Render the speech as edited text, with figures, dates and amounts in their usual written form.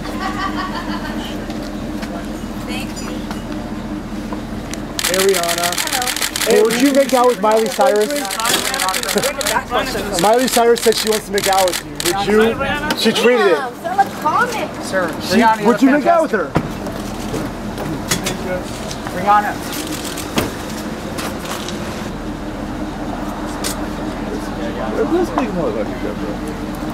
Thank you. Hey, Rihanna. Hello. Hey, would you make out with Miley Cyrus? Miley Cyrus said she wants to make out with you. Would you? She tweeted it. Sell a comic. Sir, Would you make out with her? Rihanna. Let's speak more about you, bro.